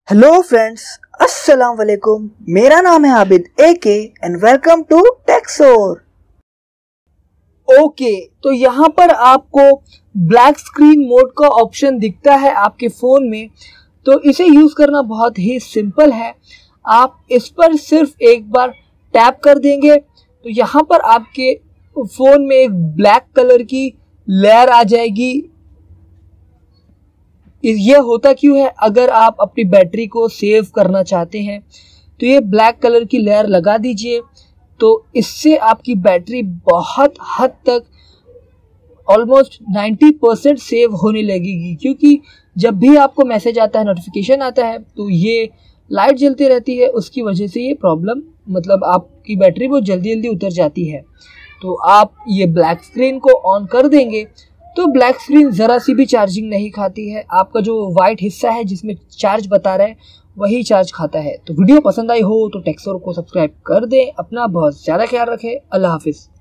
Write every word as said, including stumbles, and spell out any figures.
Hello friends, अस्सलाम वालेकुम। मेरा नाम है Abid A K and welcome to Texor. Okay, तो यहाँ पर आपको ब्लैक स्क्रीन मोड का ऑप्शन दिखता है आपके फ़ोन में। तो इसे यूज़ करना बहुत ही सिंपल है। आप इस पर सिर्फ एक बार टैप कर देंगे तो यहाँ पर आपके फ़ोन में एक ब्लैक कलर की लेयर आ जाएगी। ये होता क्यों है? अगर आप अपनी बैटरी को सेव करना चाहते हैं तो ये ब्लैक कलर की लेयर लगा दीजिए। तो इससे आपकी बैटरी बहुत हद तक ऑलमोस्ट नब्बे परसेंट सेव होने लगेगी, क्योंकि जब भी आपको मैसेज आता है, नोटिफिकेशन आता है, तो ये लाइट जलती रहती है। उसकी वजह से ये प्रॉब्लम मतलब आपकी बैटरी बहुत जल्दी जल्दी उतर जाती है। तो आप ये ब्लैक स्क्रीन को ऑन कर देंगे तो ब्लैक स्क्रीन ज़रा सी भी चार्जिंग नहीं खाती है। आपका जो वाइट हिस्सा है जिसमें चार्ज बता रहा है वही चार्ज खाता है। तो वीडियो पसंद आई हो तो टेक्सोर को सब्सक्राइब कर दें। अपना बहुत ज़्यादा ख्याल रखें। अल्लाह हाफिज़।